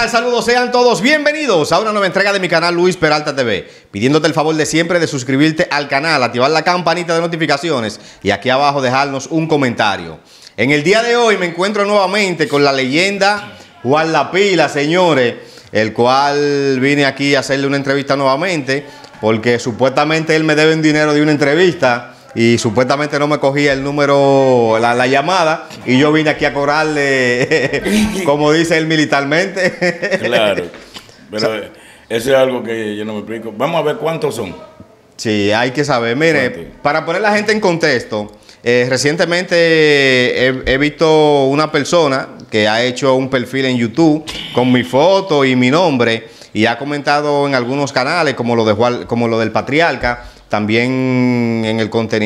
tal? Saludos, sean todos bienvenidos a una nueva entrega de mi canal Luis Peralta TV. Pidiéndote el favor de siempre de suscribirte al canal, activar la campanita de notificaciones y aquí abajo dejarnos un comentario. En el día de hoy me encuentro nuevamente con la leyenda Juan La Pila, señores, el cual vine aquí a hacerle una entrevista nuevamente porque supuestamente él me debe un dinero de una entrevista. Y supuestamente no me cogía el número, la llamada, y yo vine aquí a cobrarle, como dice él militarmente. Claro, pero eso es algo que yo no me explico. Vamos a ver cuántos son. Sí, hay que saber. Mire, ¿cuántos? Para poner la gente en contexto, recientemente he visto una persona que ha hecho un perfil en YouTube con mi foto y mi nombre, y ha comentado en algunos canales, como lo del Patriarca, también en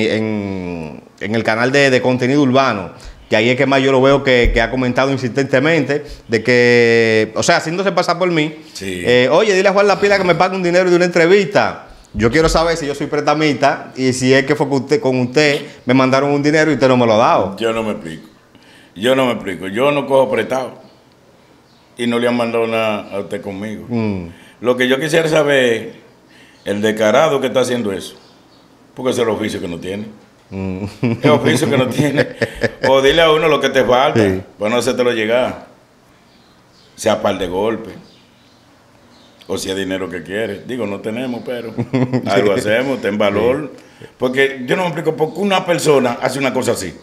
el canal de contenido urbano, que ahí es que más yo lo veo que ha comentado insistentemente, de que, o sea, haciéndose pasar por mí, Sí. Oye, dile a Juan La Pila que me pague un dinero de una entrevista. Yo quiero saber si yo soy prestamista y si es que fue con usted me mandaron un dinero y usted no me lo ha dado. Yo no me explico. Yo no cojo prestado. Y no le han mandado nada a usted conmigo. Lo que yo quisiera saber, el descarado que está haciendo eso. Porque ese es el oficio que no tiene. El oficio que no tiene. O dile a uno lo que te falta, Sí, para no hacértelo llegar. Sea par de golpes. O si es dinero que quiere. Digo, no tenemos, pero algo hacemos, ten valor. Porque yo no me explico por qué una persona hace una cosa así.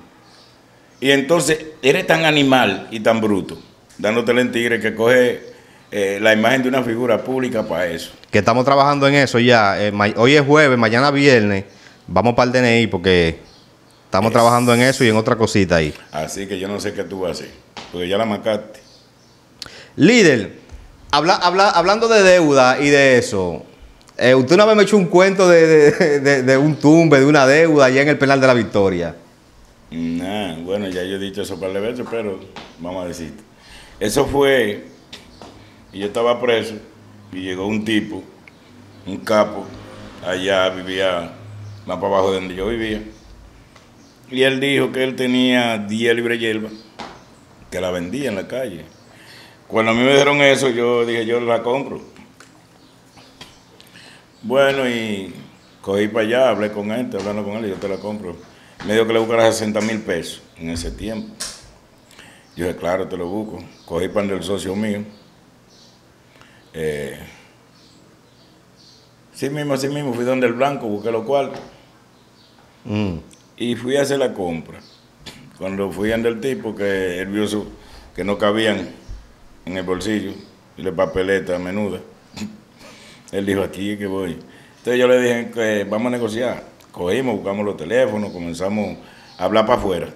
Y entonces eres tan animal y tan bruto, dándotele en tigre que coge la imagen de una figura pública para eso. Que estamos trabajando en eso ya. Hoy es jueves, mañana viernes. Vamos para el DNI porque estamos trabajando en eso y en otra cosita ahí. Así que yo no sé qué tú vas a hacer, porque ya la marcaste. Líder, hablando de deuda y de eso, usted una vez me echó un cuento de un tumbe, de una deuda allá en el penal de la Victoria. Bueno, ya yo he dicho eso para el veces, pero vamos a decirte. Eso fue, y yo estaba preso, y llegó un tipo, un capo, allá vivía más para abajo de donde yo vivía, y él dijo que él tenía 10 libras de hierba, que la vendía en la calle. Cuando a mí me dijeron eso, yo dije, yo la compro. Bueno, y cogí para allá, hablé con él, hablando con él, y yo te la compro. Me dijo que le buscara 60,000 pesos en ese tiempo. Yo dije, claro, te lo busco. Cogí pan del socio mío. Así mismo, fui donde el blanco, busqué los cuartos. Y fui a hacer la compra. Cuando fui ante el tipo, que él vio que no cabían en el bolsillo, y la papeleta menuda, él dijo, aquí es que voy. Entonces yo le dije que vamos a negociar. Cogimos, buscamos los teléfonos, comenzamos a hablar para afuera.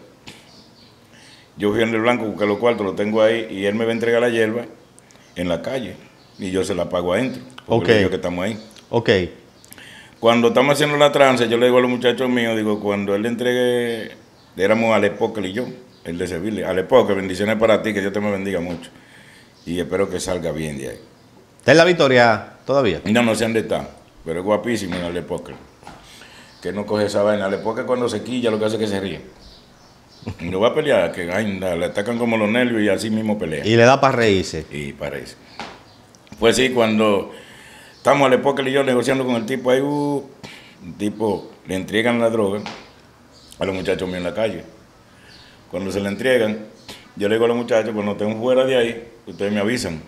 Yo fui ante el blanco, busqué los cuartos, los tengo ahí, y él me va a entregar la hierba en la calle, y yo se la pago adentro, porque le digo que estamos ahí. Ok. Cuando estamos haciendo la tranza, yo le digo a los muchachos míos, digo, cuando él le entregue, éramos Alepoque y yo, el de servirle. Alepoque, bendiciones para ti, que Dios te me bendiga mucho. Y espero que salga bien de ahí. ¿Está en la Victoria todavía? No sé dónde está, pero es guapísimo en Alepoque. Que no coge esa vaina. Alepoque cuando se quilla lo que hace es que se ríe. Y no va a pelear, que anda, le atacan como los nervios y así mismo pelea. Y le da para reírse. Y parece. Pues sí, cuando estamos Alepoque y yo negociando con el tipo ahí, el tipo le entregan la droga a los muchachos míos en la calle. Cuando se la entregan, yo le digo a los muchachos, cuando estén fuera de ahí, ustedes me avisan.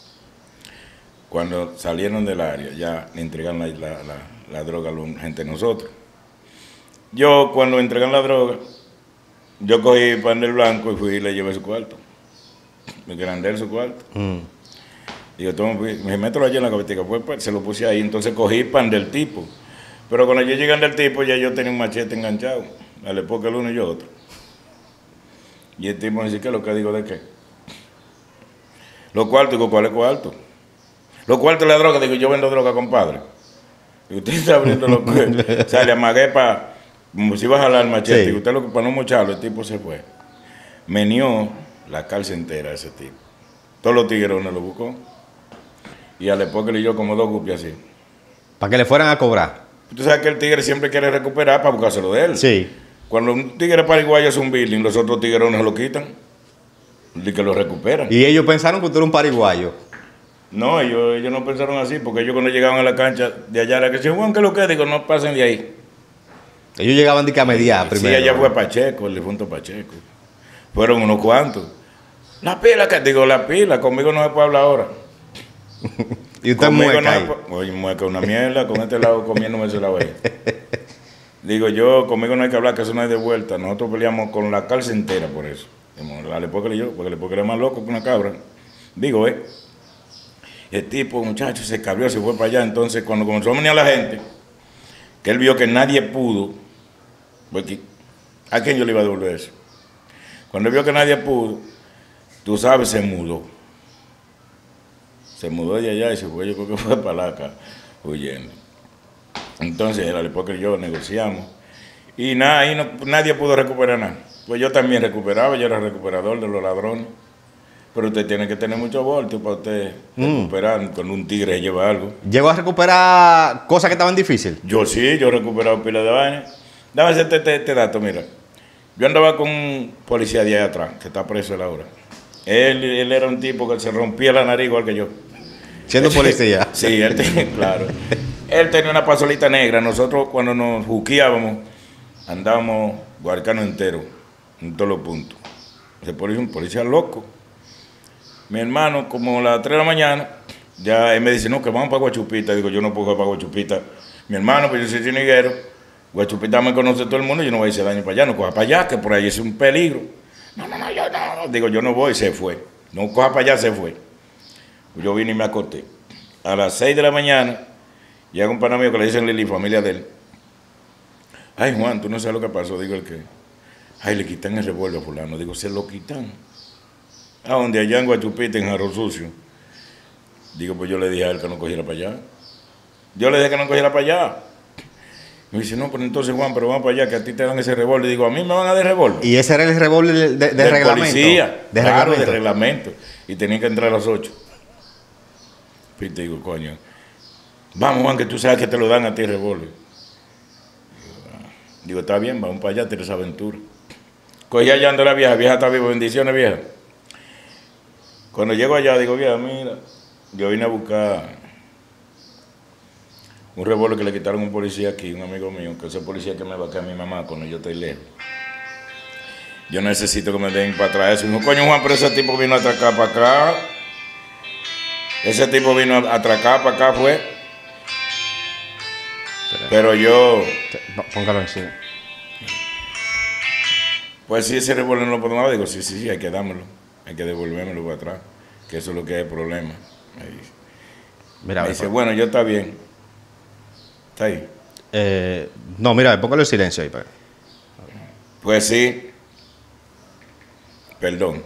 Cuando salieron del área, ya le entregan la droga a la gente de nosotros. Yo, cuando entregan la droga, yo cogí pan del blanco y fui y le llevé su cuarto. Me grandé su cuarto. Digo, me meto allí en la gavetica, pues se lo puse ahí, entonces cogí pan del tipo. Pero cuando yo llegué del tipo, ya yo tenía un machete enganchado, al época el uno y yo otro. Y el tipo me dice, ¿qué es lo que digo de qué? Los cuartos, digo, ¿cuál es cuarto? Los cuartos de la droga, digo, yo vendo droga, compadre. Y usted está abriendo los cuartos. O sea, le amagué para, como si iba a jalar el machete, Sí. y usted para no mocharlo, el tipo se fue. Menió la cárcel entera ese tipo. Todos los tiguerones lo buscó. Y al época y yo como dos gupias así. Para que le fueran a cobrar. Tú sabes que el tigre siempre quiere recuperar para buscárselo de él. Sí. Cuando un tigre paraguayo hace un billing, los otros tiguerones se lo quitan. de que lo recuperan. Y ellos pensaron que usted era un pariguayo. No, ellos no pensaron así, porque ellos cuando llegaban a la cancha de allá, era que decían, Juan, ¿qué es lo que? Digo, no pasen de ahí. Ellos llegaban de que a mediar primero. Sí, allá fue Pacheco, el difunto Pacheco. Fueron unos cuantos. La pila, que digo, la pila, conmigo no se puede hablar ahora. Y usted mueca no ahí. Oye, mueca una mierda, con este lado comiéndome ese lado ahí. Digo yo, conmigo no hay que hablar, que eso no hay de vuelta. Nosotros peleamos con la cárcel entera por eso. La Lepoque y yo, porque Lepoque era más loco que una cabra. Digo, el tipo, muchacho, se cabrió, se fue para allá. Entonces, cuando comenzó a venir a la gente, que él vio que nadie pudo, porque, ¿a quién yo le iba a devolver eso? Cuando él vio que nadie pudo, tú sabes, se mudó. Se mudó de allá y se fue, yo creo que fue para acá, huyendo. Entonces, el Alepoque y yo negociamos. Y nada, ahí nadie pudo recuperar nada. Pues yo también recuperaba, yo era recuperador de los ladrones. Pero usted tiene que tener mucho voltio para usted recuperar. Cuando un tigre lleva algo. ¿Llegó a recuperar cosas que estaban difíciles? Yo sí, yo he recuperado pila de vainas. Dame este dato, mira. Yo andaba con un policía de allá atrás, que está preso él ahora. Él era un tipo que se rompía la nariz igual que yo. Siendo policía. Sí, él tenía, claro. Él tenía una pasolita negra. Nosotros cuando nos juqueábamos, andábamos guarcano entero, en todos los puntos. Ese policía, un policía loco. Mi hermano, como a las 3 de la mañana, ya él me dice, no, que vamos para Guachupita. Digo, yo no puedo ir para Guachupita. Mi hermano, pues yo soy chiniguero. Guachupita me conoce todo el mundo, yo no voy a hacer daño para allá, no coja para allá, que por ahí es un peligro. No, yo no. Digo, yo no voy, se fue. No coja para allá, se fue. Yo vine y me acosté. A las 6 de la mañana, llega un pana mío que le dicen Lili, familia de él. Ay, Juan, tú no sabes lo que pasó. Digo, el que, ay, le quitan el revólver a fulano. Digo, se lo quitan. A donde allá en Guachupita, en Jarro Sucio. Digo, pues yo le dije a él que no cogiera para allá. Yo le dije que no cogiera para allá. Me dice, no, pero entonces, Juan, pero vamos para allá, que a ti te dan ese revólver. Digo, a mí me van a dar revólver. ¿Y ese era el revólver de reglamento? Policía, claro, de reglamento. Y tenía que entrar a las 8. Y te digo, coño, vamos, Juan, que tú sabes que te lo dan a ti el revólver. Digo, está bien, vamos para allá, tienes aventura. Cogí allá ando la vieja está viva, bendiciones, vieja. Cuando llego allá, digo, vieja, mira, yo vine a buscar un revólver que le quitaron a un policía aquí, un amigo mío, que es el policía que me va a quedar a mi mamá cuando yo estoy lejos. Yo necesito que me den para atrás eso. Y dijo, coño, Juan, pero ese tipo vino a atracar para acá. Ese tipo vino a atracar para acá, fue. Pero yo... Póngalo encima. Pues sí, ese revólver no lo podemos dar. Digo, sí, hay que dármelo. Hay que devolvérmelo para atrás. Que eso es lo que es el problema. Mira, me dice, bueno, yo está bien. ¿Está ahí? No, mira, póngalo en silencio ahí. Pues sí. Perdón.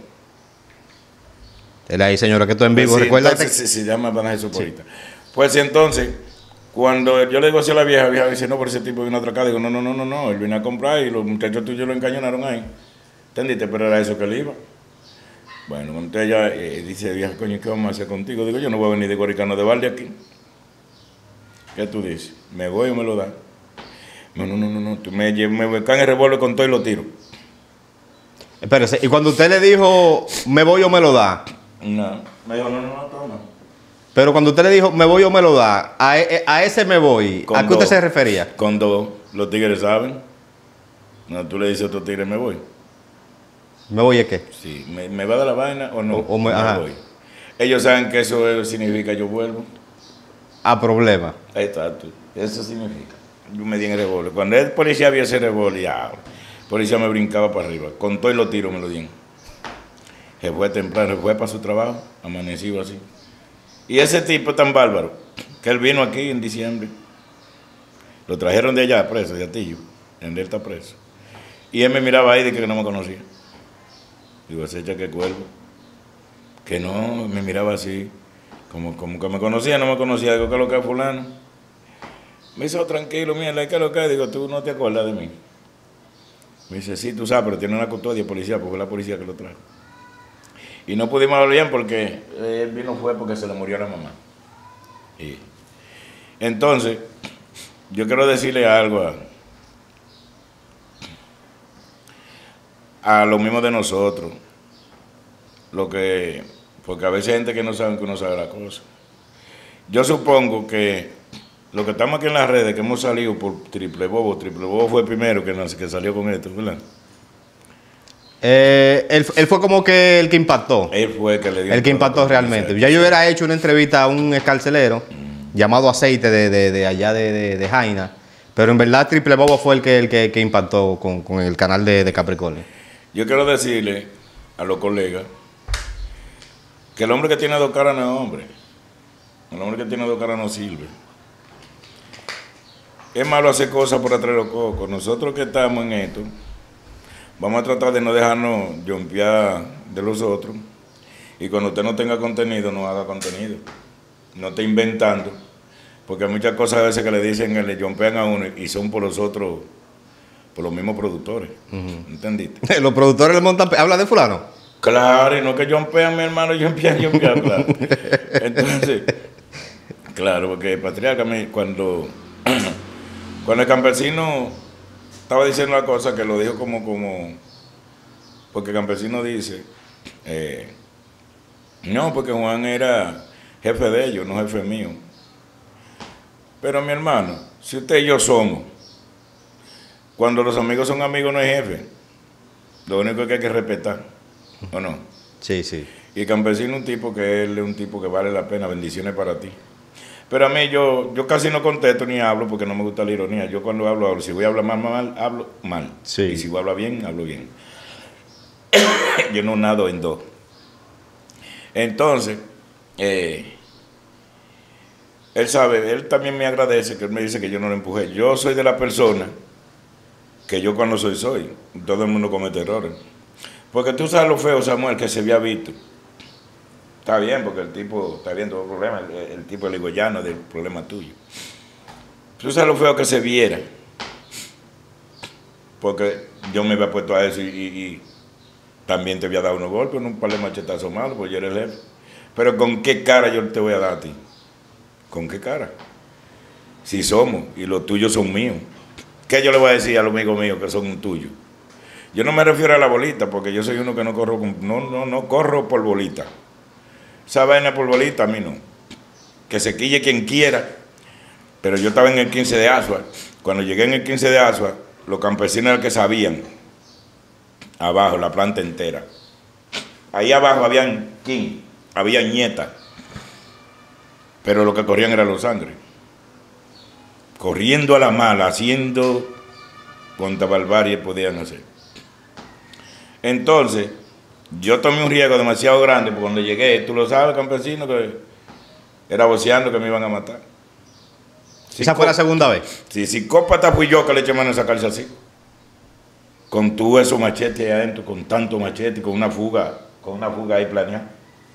Él ahí, señora, que esto en vivo, pues sí, recuerda. Entonces, se llama Van Jesús Polita. Sí. Pues sí, entonces, cuando yo le digo así a la vieja dice, no, pero ese tipo vino a atracar. Digo, no, él vino a comprar y los muchachos tuyos lo encañonaron ahí. ¿Entendiste? Pero era eso que él iba. Bueno, entonces ella dice, vieja, coño, ¿qué vamos a hacer contigo? Digo, yo no voy a venir de Goricano de Valde aquí. ¿Qué tú dices? ¿Me voy o me lo das? No, tú me caen el revólver con todo y lo tiro. Espérese, y cuando usted le dijo, me voy o me lo da. No, me dijo, no, toma. Pero cuando usted le dijo, me voy o me lo da, a ese me voy, ¿a qué usted se refería? Con dos, los tigres saben. No, tú le dices a otro tigre, me voy. ¿Me voy es qué? Sí, ¿me va a dar la vaina o no? Me voy. Ellos saben que eso significa yo vuelvo. A problema. Ahí está, tú. Eso significa. Yo me di en el revólver. Cuando el policía vio ese revólver, ya, el policía me brincaba para arriba. Con todo y los tiros me lo dieron. Se fue temprano, se fue para su trabajo, amanecido así. Y ese tipo tan bárbaro, que él vino aquí en diciembre. Lo trajeron de allá preso, de Atillo. En él está preso. Y él me miraba ahí de que no me conocía. Digo, ese echa que cuervo. Que no, me miraba así. Como que me conocía, no me conocía. Digo, ¿qué es lo que es fulano? Me dice, oh, tranquilo, mira, ¿qué es lo que es? Digo, tú no te acuerdas de mí. Me dice, sí, tú sabes, pero tiene una custodia policía, porque fue la policía que lo trajo. Y no pudimos hablar bien porque él vino fue porque se le murió la mamá. Y entonces, yo quiero decirle algo a lo mismo de nosotros. porque a veces hay gente que no sabe que uno sabe la cosa. Yo supongo que lo que estamos aquí en las redes, que hemos salido por Triple Bobo fue el primero que salió con esto, ¿verdad? Él fue como que el que impactó. Él fue el que le dio. El que impactó realmente. Ya yo hubiera hecho una entrevista a un escarcelero llamado Aceite de allá de Jaina. Pero en verdad Triple Bobo fue el que impactó con el canal de Capricornio. Yo quiero decirle a los colegas que el hombre que tiene dos caras no es hombre. El hombre que tiene dos caras no sirve. Es malo hacer cosas por atrás de los cocos. Nosotros que estamos en esto, vamos a tratar de no dejarnos jompear de los otros. Y cuando usted no tenga contenido, no haga contenido. No esté inventando. Porque hay muchas cosas a veces que le dicen que le jompean a uno y son por los otros, por los mismos productores. ¿Entendiste? Los productores le montan... ¿Habla de fulano? Claro, y no que jompean, mi hermano, jompean, claro. Entonces, claro, porque el patriarca, cuando el campesino estaba diciendo la cosa, que lo dijo como porque el campesino dice, no, porque Juan era jefe de ellos, no jefe mío. Pero mi hermano, si usted y yo somos, cuando los amigos son amigos no hay jefe, lo único que hay que respetar, ¿o no? Sí, sí. Y el campesino es un tipo que él es un tipo que vale la pena, bendiciones para ti. Pero a mí yo casi no contesto ni hablo porque no me gusta la ironía. Yo cuando hablo. Si voy a hablar mal, hablo mal. Sí. Y si voy a hablar bien, hablo bien. Yo no nado en dos. Entonces, él sabe, él también me agradece que él me dice que yo no lo empujé. Yo soy de la persona que yo cuando soy. Todo el mundo comete errores. Porque tú sabes lo feo, Samuel, que se había visto. Está bien, porque el tipo está viendo el problema, el tipo del ligoyano del problema tuyo. Tú sabes lo feo que se viera. Porque yo me había puesto a eso y también te había dado unos golpes, un par de machetazos malos, porque yo era el jefe. Pero ¿con qué cara yo te voy a dar a ti? ¿Con qué cara? Si somos y los tuyos son míos. ¿Qué yo le voy a decir a los amigos míos que son tuyos? Yo no me refiero a la bolita, porque yo soy uno que no corro por bolita. Esa vaina por bolita a mí no. Que se quille quien quiera. Pero yo estaba en el 15 de Asua. Cuando llegué en el 15 de Asua, los campesinos eran que sabían. Abajo, la planta entera. Ahí abajo habían había nietas. Pero lo que corrían era los sangre. Corriendo a la mala, haciendo cuanta barbarie podían hacer. Entonces, yo tomé un riesgo demasiado grande, porque cuando llegué, tú lo sabes, campesino, que era voceando que me iban a matar. ¿Esa fue la segunda vez? Sí, psicópata fui yo que le eché mano a esa cárcel así. Con todo esos machetes ahí adentro, con tanto machete, con una fuga ahí planeada.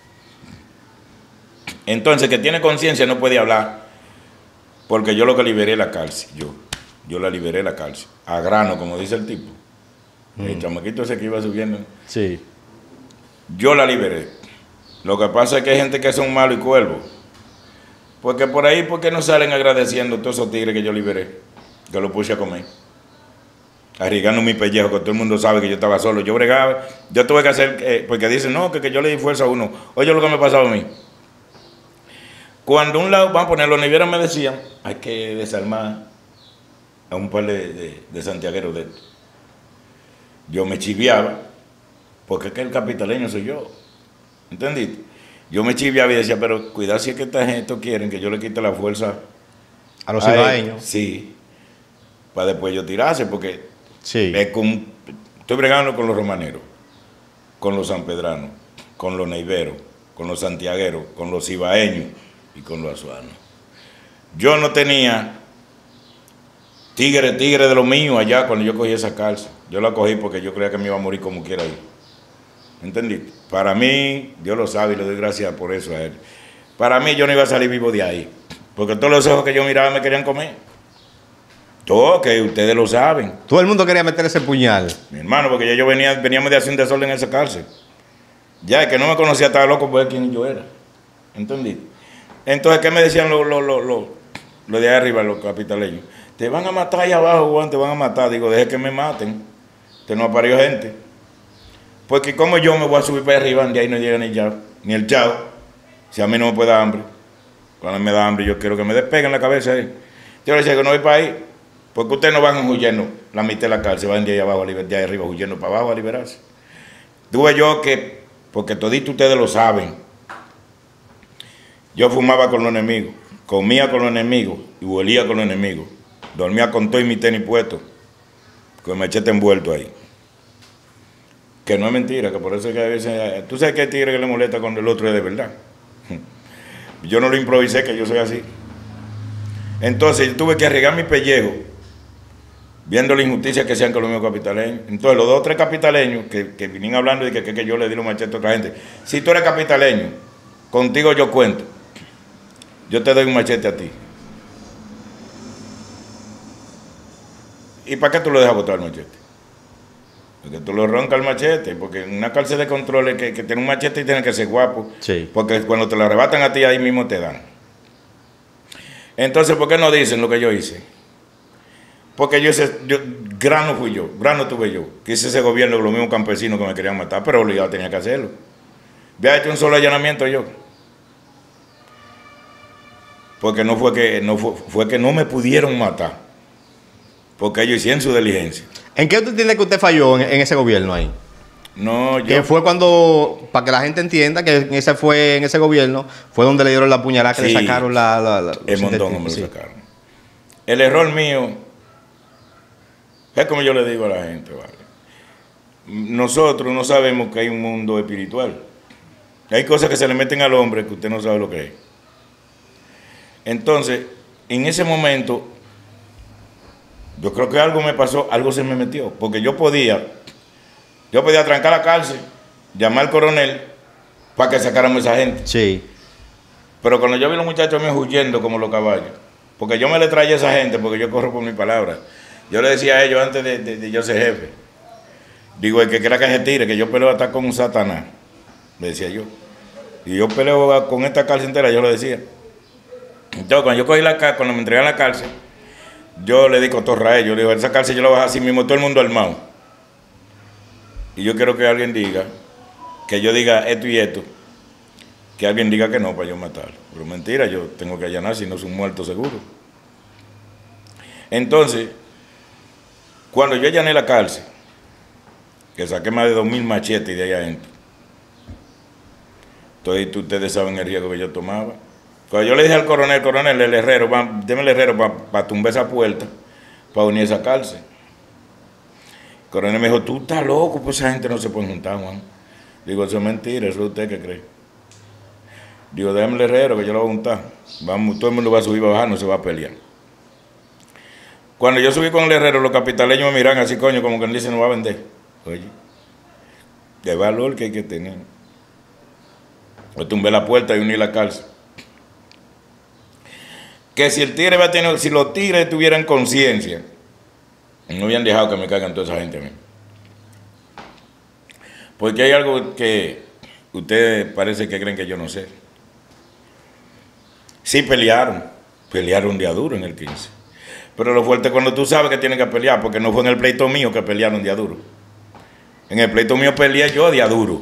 Entonces, que tiene conciencia no puede hablar, porque yo lo que liberé la cárcel, yo la liberé la cárcel, a grano, como dice el tipo. El chamaquito ese que iba subiendo. Sí. Yo la liberé. Lo que pasa es que hay gente que son malos y cuervos. Porque por ahí, ¿por qué no salen agradeciendo a todos esos tigres que yo liberé? Que lo puse a comer. Arriesgando mi pellejo, que todo el mundo sabe que yo estaba solo. Yo bregaba, yo tuve que hacer, porque dicen, no, que yo le di fuerza a uno. Oye, lo que me pasaba a mí. Cuando un lado, van a poner, los nivieros me decían, hay que desarmar a un par de santiagueros de estos. Yo me chiviaba, porque es que el capitaleño soy yo. ¿Entendiste? Yo me chiviaba y decía, pero cuidado si es que esta gente quieren que yo le quite la fuerza a los cibaeños. Sí, para después yo tirarse, porque sí. Estoy bregando con los romaneros, con los sanpedranos, con los neiveros, con los santiagueros, con los cibaeños y con los azuanos. Yo no tenía tigre de lo mío allá cuando yo cogí esa cárcel. Yo la cogí porque yo creía que me iba a morir como quiera ahí. ¿Entendiste? Para mí, Dios lo sabe y le doy gracias por eso a él. Para mí yo no iba a salir vivo de ahí. Porque todos los ojos que yo miraba me querían comer. Todo, que ustedes lo saben. Todo el mundo quería meter ese puñal. Mi hermano, porque ya veníamos de hacer un desorden en esa cárcel. Ya, el que no me conocía estaba loco por ver quién yo era. ¿Entendiste? Entonces, ¿qué me decían los de ahí arriba, los capitaleños? Te van a matar ahí abajo, Juan, te van a matar. Digo, deje que me maten. Que no apareció gente. Porque como yo me voy a subir para arriba, de ahí no llega ni el chao. Si a mí no me puede dar hambre. Cuando me da hambre, yo quiero que me despeguen la cabeza ahí. Yo le decía que no voy para ahí. Porque ustedes no van huyendo la mitad de la cárcel, van de ahí abajo, de ahí arriba, huyendo para abajo a liberarse. Tuve yo que, porque todito ustedes lo saben, yo fumaba con los enemigos, comía con los enemigos y huelía con los enemigos. Dormía con todo y mi tenis puesto, con el machete envuelto ahí. Que no es mentira, que por eso es que a veces... Tú sabes que hay tigre que le molesta cuando el otro es de verdad. Yo no lo improvisé, que yo soy así. Entonces yo tuve que arriesgar mi pellejo, viendo la injusticia que hacían con los míos capitaleños. Entonces los 2 o 3 capitaleños que vinieron hablando de que yo le di los machetes a otra gente. Si tú eres capitaleño, contigo yo cuento. Yo te doy un machete a ti. ¿Y para qué tú lo dejas botar el machete? Porque tú lo roncas el machete, porque en una cárcel de control que tiene un machete y tiene que ser guapo. Sí. Porque cuando te lo arrebatan a ti, ahí mismo te dan. Entonces, ¿por qué no dicen lo que yo hice? Porque grano fui yo, grano tuve yo. Que hice ese gobierno con los mismos campesinos que me querían matar, pero obligado tenía que hacerlo. Había hecho un solo allanamiento yo. Porque fue que no me pudieron matar. Porque ellos hicieron su diligencia. ¿En qué usted entiende que usted falló en ese gobierno ahí? No, Que fue cuando, para que la gente entienda que en ese gobierno fue donde le dieron la puñalada que sí, le sacaron el mondongo me lo sacaron. El error mío es como yo le digo a la gente, ¿vale? Nosotros no sabemos que hay un mundo espiritual. Hay cosas que se le meten al hombre que usted no sabe lo que es. Entonces, en ese momento, yo creo que algo me pasó, algo se me metió, porque yo podía trancar la cárcel, llamar al coronel para que sacáramos a esa gente. Sí. Pero cuando yo vi a los muchachos míos huyendo como los caballos, porque yo me le traía a esa gente, porque yo corro por mi palabra, yo le decía a ellos antes de yo ser jefe, digo, el que quiera que se tire, que yo peleo hasta con un Satanás, le decía yo. Y yo peleo con esta cárcel entera, yo lo decía. Entonces, cuando yo cogí cuando me entregan la cárcel, yo le di cotorra a ellos, le digo, esa cárcel yo la voy a dejar así mismo, todo el mundo armado. Y yo quiero que alguien diga, que yo diga esto y esto, que alguien diga que no para yo matarlo. Pero mentira, yo tengo que allanar si no es un muerto seguro. Entonces, cuando yo allané la cárcel, que saqué más de 2,000 machetes de ahí adentro, entonces ustedes saben el riesgo que yo tomaba. Cuando yo le dije al coronel, el herrero, deme el herrero para tumbar esa puerta, para unir esa cárcel. El coronel me dijo, tú estás loco, pues esa gente no se puede juntar, Juan. Digo, eso es mentira, eso es usted que cree. Digo, déjame el herrero que yo lo voy a juntar. Vamos, todo el mundo va a subir, va a bajar, no se va a pelear. Cuando yo subí con el herrero, los capitaleños me miran así, coño, como que él dice, no va a vender. Oye, de valor que hay que tener. Yo tumbé la puerta y uní la cárcel. Que si el tigre va a tener, si los tigres tuvieran conciencia, no habían dejado que me caigan toda esa gente a mí. Porque hay algo que ustedes parece que creen que yo no sé. Sí pelearon día duro en el 15. Pero lo fuerte es cuando tú sabes que tienen que pelear, porque no fue en el pleito mío que pelearon día duro. En el pleito mío peleé yo día duro.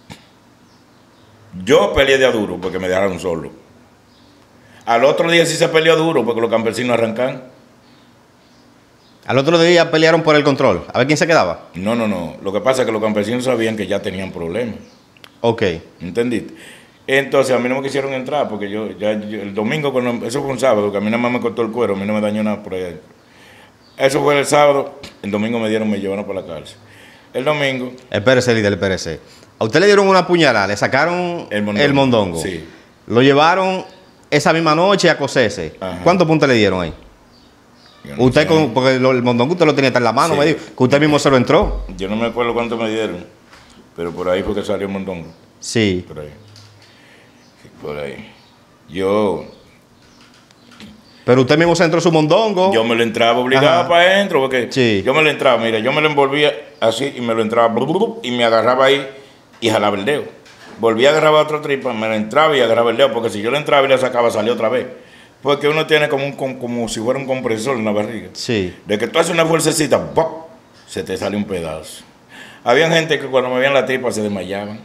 Yo peleé día duro porque me dejaron solo. Al otro día sí se peleó duro porque los campesinos arrancan. Al otro día pelearon por el control. A ver quién se quedaba. No. Lo que pasa es que los campesinos sabían que ya tenían problemas. Ok. ¿Entendiste? Entonces a mí no me quisieron entrar porque yo el domingo, eso fue un sábado, que a mí nada más me cortó el cuero, a mí no me dañó nada por ahí. Eso fue el sábado, el domingo me llevaron para la cárcel. El domingo... Espérese, líder, espérese. A usted le dieron una puñalada, le sacaron el mondongo. Sí. Lo llevaron esa misma noche a Cosese. ¿Cuántos puntos le dieron ahí? No usted, porque el mondongo usted lo tenía en la mano, sí. Me dijo, que usted mismo se lo entró. Yo no me acuerdo cuánto me dieron, pero por ahí fue que salió el mondongo. Sí. Por ahí. Por ahí. Yo... Pero usted mismo se entró su mondongo. Yo me lo entraba obligado para adentro, porque sí. Yo me lo entraba, mira, yo me lo envolvía así y me lo entraba y me agarraba ahí y jalaba el dedo. Volvía a agarrar otra tripa, me lo entraba y agarraba el dedo, porque si yo lo entraba y le sacaba, salía otra vez. Porque uno tiene como si fuera un compresor en la barriga. Sí. De que tú haces una fuercecita, ¡pop!, se te sale un pedazo. Había gente que cuando me veían la tripa se desmayaban.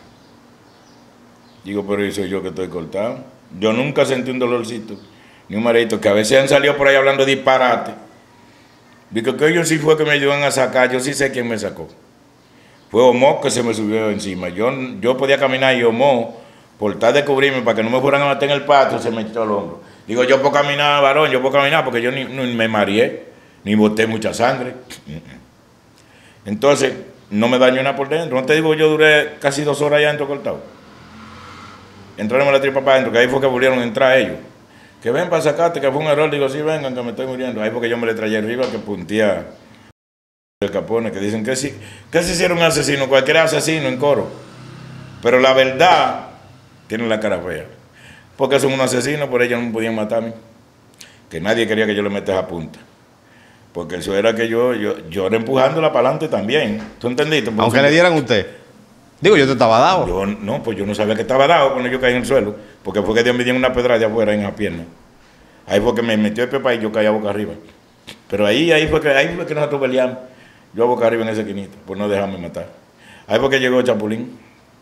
Digo, pero ¿y soy yo que estoy cortado? Yo nunca sentí un dolorcito, ni un mareito, que a veces han salido por ahí hablando disparate. Digo que ellos sí fue que me ayudan a sacar, yo sí sé quién me sacó. Fue Omo que se me subió encima. Yo podía caminar y Omo, por tal de cubrirme para que no me fueran a matar en el patio, se me echó al hombro. Digo, yo puedo caminar, varón, yo puedo caminar, porque yo ni me mareé, ni boté mucha sangre. Entonces, no me dañó nada por dentro. No te digo, yo duré casi 2 horas allá dentro cortado. Entraron a la tripa para adentro, que ahí fue que volvieron a entrar ellos. Que ven para sacarte, que fue un error. Digo, sí, vengan, que me estoy muriendo. Ahí porque yo me le traía arriba, que puntía el Capone, que dicen que sí, que se hicieron un asesino, cualquier asesino en coro. Pero la verdad, tienen la cara fea. Porque son un asesino, por ellos no me podían matarme. Que nadie quería que yo le metiera a punta. Porque eso era que yo era empujándola para adelante también. ¿Tú entendiste? Porque aunque le dieran a usted. Digo, yo te estaba dado. Pues yo no sabía que estaba dado cuando yo caí en el suelo. Porque fue que Dios me dio una pedra de afuera en la pierna. Ahí fue que me metió el pepa y yo caí a boca arriba. Pero ahí fue que nosotros peleamos. Yo a boca arriba en ese quinito, por no dejarme matar. Ahí fue que llegó Chapulín.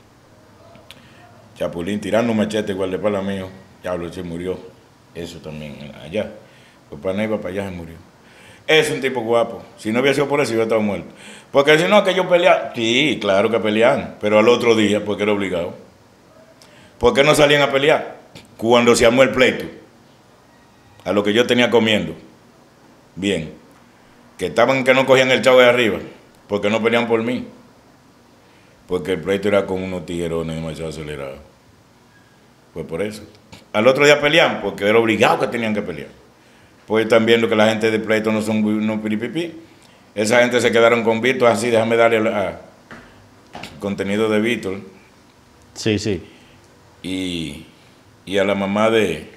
Chapulín tirando un machete igual de pala mío. Diablo, se murió. Eso también, allá. Pues para iba para allá se murió. Es un tipo guapo. Si no hubiera sido por eso, yo estaba muerto. Porque si no, que yo peleaba. Sí, claro que peleaban. Pero al otro día, porque era obligado. ¿Por qué no salían a pelear? Cuando se armó el pleito. A lo que yo tenía comiendo. Bien. Que estaban que no cogían el chavo de arriba. Porque no peleaban por mí. Porque el pleito era con unos tiguerones demasiado acelerados. Pues por eso. Al otro día peleaban, porque era obligado que tenían que pelear. Pues están viendo que la gente de pleito no son unos piripipi. Esa gente se quedaron con Víctor, así, déjame darle contenido de Víctor. Sí, sí. Y a la mamá de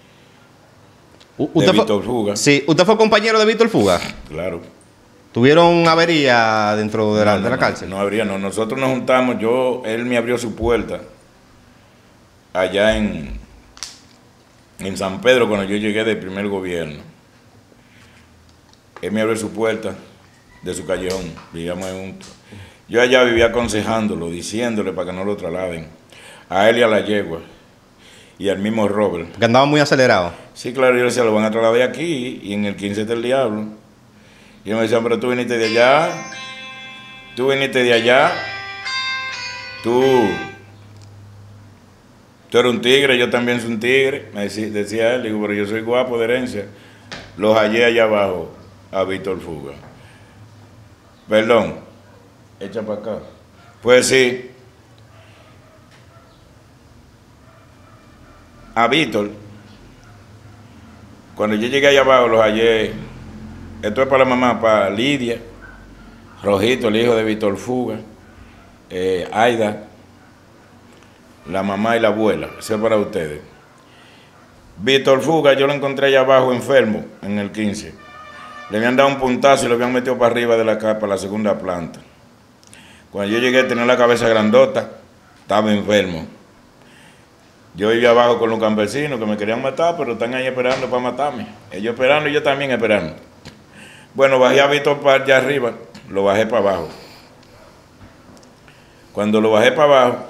Víctor Fuga. Sí, ¿usted fue compañero de Víctor Fuga? Claro. ¿Tuvieron avería dentro de la cárcel? No habría, no. Nosotros nos juntamos, él me abrió su puerta allá en San Pedro cuando yo llegué del primer gobierno. Él me abrió su puerta de su callejón, vivíamos juntos. Yo allá vivía aconsejándolo, diciéndole para que no lo trasladen. A él y a la yegua. Y al mismo Robert. Porque andaba muy acelerado. Sí, claro, yo le decía, lo van a trasladar aquí y en el 15 del diablo. Y él me decía, pero tú viniste de allá, tú eres un tigre, yo también soy un tigre, me decía él, digo, pero yo soy guapo de herencia. Los hallé allá abajo a Víctor Fuga. Perdón, echa para acá. Pues sí, a Víctor, cuando yo llegué allá abajo, los hallé. Esto es para la mamá, para Lidia, Rojito, el hijo de Víctor Fuga, Aida, la mamá y la abuela, eso es para ustedes. Víctor Fuga, yo lo encontré allá abajo enfermo, en el 15. Le habían dado un puntazo y lo habían metido para arriba de la capa, la segunda planta. Cuando yo llegué tenía la cabeza grandota, estaba enfermo. Yo vivía abajo con los campesinos que me querían matar, pero están ahí esperando para matarme. Ellos esperando y yo también esperando. Bueno, bajé a Víctor para allá arriba, lo bajé para abajo. Cuando lo bajé para abajo,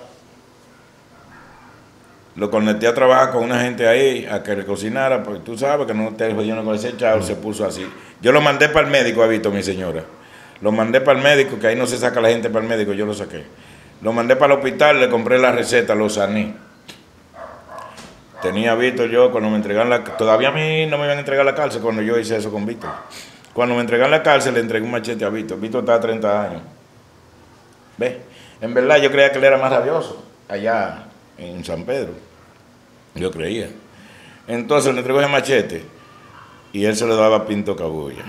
lo conecté a trabajar con una gente ahí, a que le cocinara, porque tú sabes que no te jodieron con ese chavo, se puso así. Yo lo mandé para el médico a Víctor, mi señora. Lo mandé para el médico, que ahí no se saca la gente para el médico, yo lo saqué. Lo mandé para el hospital, le compré la receta, lo sané. Tenía a Víctor yo, cuando me entregaron todavía a mí no me iban a entregar la cárcel cuando yo hice eso con Víctor. Cuando me entregaron la cárcel, le entregué un machete a Víctor. Víctor estaba 30 años. ¿Ves? En verdad yo creía que él era más rabioso allá en San Pedro. Yo creía. Entonces le entregó ese machete y él se lo daba a Pinto Cabulla.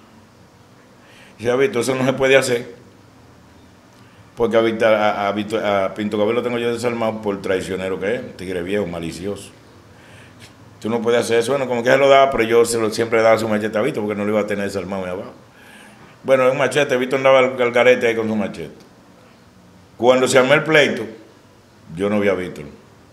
Y decía, Víctor, eso no se puede hacer. Porque a Pinto Cabulla lo tengo yo desarmado por traicionero que es, tigre viejo, malicioso. Tú no puedes hacer eso. Bueno, como que se lo daba, pero yo siempre le daba su machete a Víctor porque no lo iba a tener desarmado ahí abajo. Bueno, un machete, Víctor andaba al garete ahí con su machete. Cuando se armó el pleito, yo no vi a Víctor.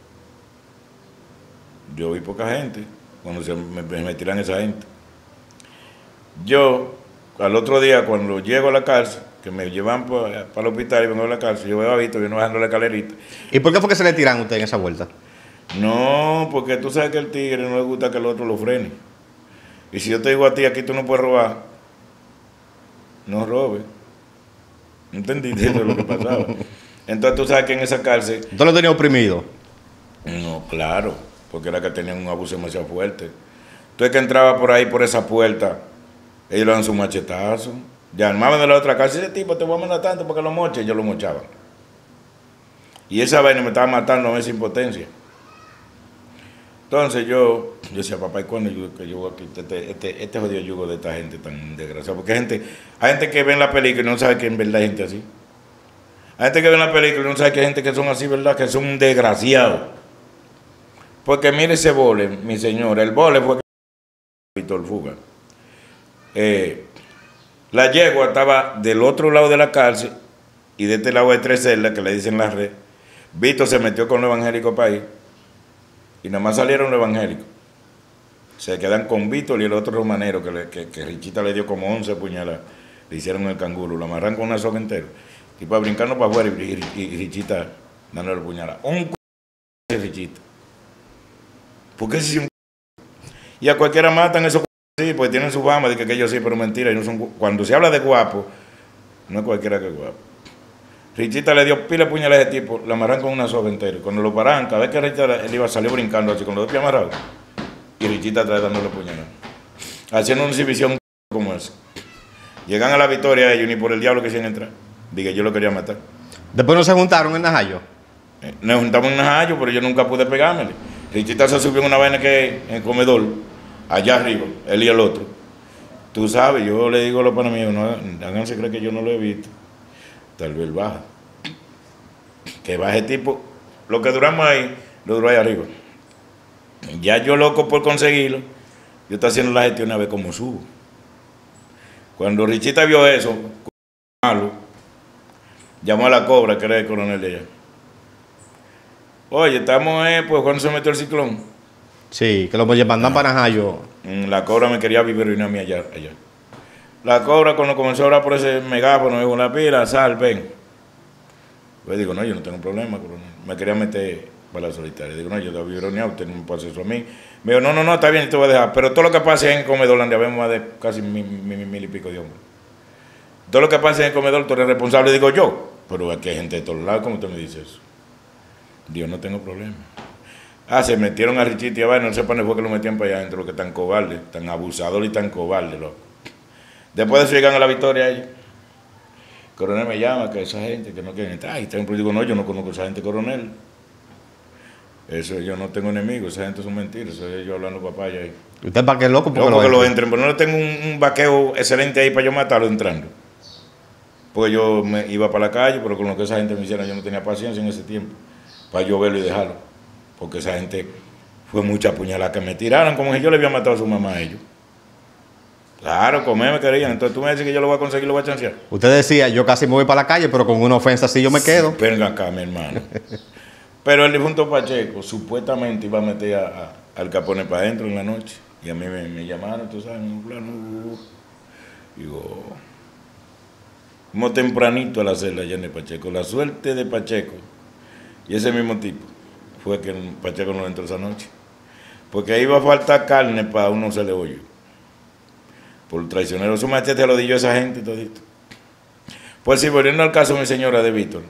Yo vi poca gente cuando me tiran esa gente. Yo, al otro día, cuando llego a la cárcel, que me llevan para el hospital y vengo a la cárcel, yo veo a Víctor, viene bajando la escalerita. ¿Y por qué fue que se le tiran a usted en esa vuelta? No, porque tú sabes que el tigre no le gusta que el otro lo frene. Y si yo te digo a ti, aquí tú no puedes robar, no robes. ¿Entendiste? Eso es lo que pasaba. Entonces tú sabes que en esa cárcel... ¿Usted lo tenía oprimido? No, claro, porque era que tenían un abuso demasiado fuerte. Entonces que entraba por ahí, por esa puerta, ellos le dan su machetazo. Ya armaban de la otra cárcel, ese tipo te voy a mandar tanto porque lo moche, ellos lo mochaban. Y esa vaina me estaba matando a esa impotencia. Entonces yo decía, papá, ¿y cuándo yo aquí este jodido yugo de esta gente tan desgraciada? Porque hay gente que ve en la película y no sabe que en verdad hay gente así. Hay gente que ve en la película y no sabe que hay gente que son así, ¿verdad? Que son desgraciados. Porque mire ese bole, mi señora, el bole fue Víctor Fuga. La yegua estaba del otro lado de la cárcel y de este lado hay 3 celdas que le dicen la red. Víctor se metió con los evangélicos para ahí. Y nada más salieron los evangélicos. Se quedan con Víctor y el otro romanero que Richita le dio como 11 puñaladas. Le hicieron el canguro, lo amarran con una soga entera. Y para brincarnos para afuera y Richita dándole puñalada. Un de Richita. ¿Por qué si un y a cualquiera matan esos sí, porque tienen su fama de que ellos sí, pero mentira. No son, cuando se habla de guapo, no es cualquiera que es guapo. Richita le dio pila de puñaladas a ese tipo, la amarran con una soga entera. Cuando lo paran, cada vez que Richita él iba a salir brincando así con los 2 pies amarrados. Y Richita atrás dándole puñaladas. Haciendo una exhibición como esa. Llegan a la victoria ellos, ni por el diablo que quisieran entrar. Dije, yo lo quería matar. Después no se juntaron en Najayo. Nos juntamos en Najayo, pero yo nunca pude pegármele. Richita se subió en una vaina que en el comedor, allá arriba, él y el otro. Tú sabes, yo le digo a los panas míos, no, háganse creer que yo no lo he visto. Tal vez baja. Que baje tipo, lo que duramos ahí, lo duró ahí arriba. Ya yo loco por conseguirlo, yo estoy haciendo la gestión a ver cómo subo. Cuando Richita vio eso, malo, llamó a la Cobra, que era el coronel de ella. Oye, estamos, pues cuando se metió el ciclón. Sí, que lo mandan para Najayo. La Cobra me quería vivir y a mí allá. La Cobra cuando comenzó a hablar por ese megáfono, digo, la pila, sal, ven. Pues digo, no, yo no tengo problema, coronel. Me quería meter para la solitaria. Digo, no, yo te voy a ironear, usted no me puede hacer eso a mí. Me dijo, no, está bien, te voy a dejar. Pero todo lo que pase en el comedor, donde habemos más de casi mil y pico de hombres. Todo lo que pase en el comedor, tú eres responsable, digo yo. Pero aquí hay gente de todos lados, ¿cómo usted me dice eso? Dios, no tengo problema. Se metieron a Richita y a vaina, no sé para qué fue que lo metían para allá adentro, que tan cobarde, tan abusador y tan cobarde, loco. Después de eso llegan a la victoria ellos. El coronel me llama, que esa gente que no quieren entrar. Y digo, no, yo no conozco a esa gente, coronel. Eso yo no tengo enemigos, esa gente son mentiras, eso es yo hablando papaya ahí. ¿Usted para qué loco? Loco que lo entren, pero no le tengo un vaqueo excelente ahí para yo matarlo entrando. Porque yo me iba para la calle, pero con lo que esa gente me hiciera yo no tenía paciencia en ese tiempo. Para yo verlo y dejarlo. Porque esa gente fue mucha puñalada que me tiraron, como si yo le había matado a su mamá a ellos. Claro, comer me querían. Entonces tú me dices que yo lo voy a conseguir, lo voy a chancear. Usted decía, yo casi me voy para la calle, pero con una ofensa así yo me quedo. Venga acá, mi hermano. Pero el difunto Pacheco supuestamente iba a meter al Capone para adentro en la noche. Y a mí me llamaron, tú sabes, un plano. Digo, como tempranito a la celda allá en el Pacheco. La suerte de Pacheco y ese mismo tipo fue que Pacheco no entró esa noche. Porque ahí iba a faltar carne para uno se le oyó. Por traicionero, su machete lo dio a esa gente y todito. Pues si volviendo al caso, mi señora de Víctor,